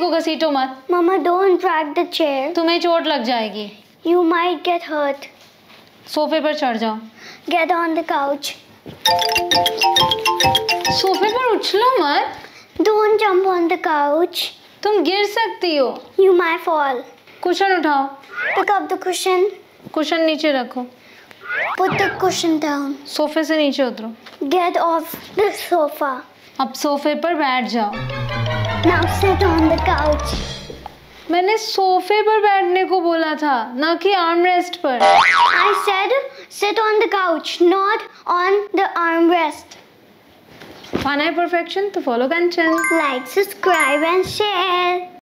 को घसीटो मत। Mama, don't drag the chair. तुम्हें चोट लग जाएगी। You might get hurt. सोफे पर चढ़ जाओ। Get on the couch. सोफे पर उछलो मत। Don't jump on the couch. तुम गिर सकती हो। You might fall. कुशन उठाओ। Pick up the cushion. Cushion नीचे रखो। Put the cushion down. सोफे से नीचे उतरो। Get off the sofa. अब सोफे पर बैठ जाओ। Now sit on the couch. मैंने सोफे पर बैठने को बोला था, ना कि आर्मरेस्ट पर। I said sit on the couch, not on the armrest. पाना है परफेक्शन तो follow Kanchan. Like, subscribe and share.